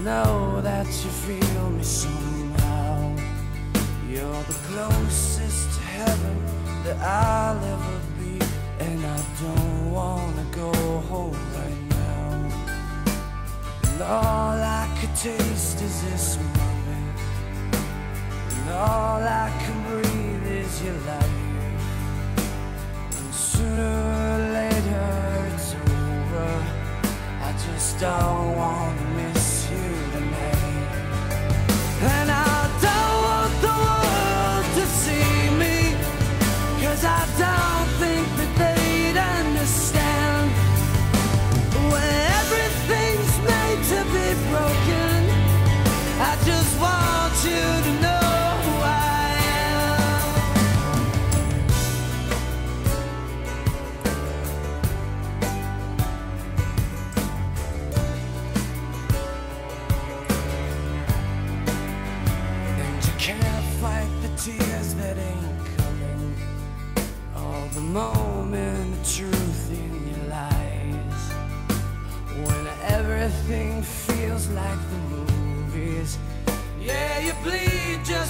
know that you feel me somehow. You're the closest to heaven that I'll ever be, and I don't wanna go home right now. And all I could taste is this moment, and all I can breathe is your life. And sooner or later it's over, I just don't wanna miss you tonight. And I don't want the world to see me, 'cause I don't think that they'd understand. When everything's made to be broken, I just want you to know who I am. And you can't fight the tears that ain't coming, all the moment of truth in your lies. When everything feels like the movies, yeah, you bleed just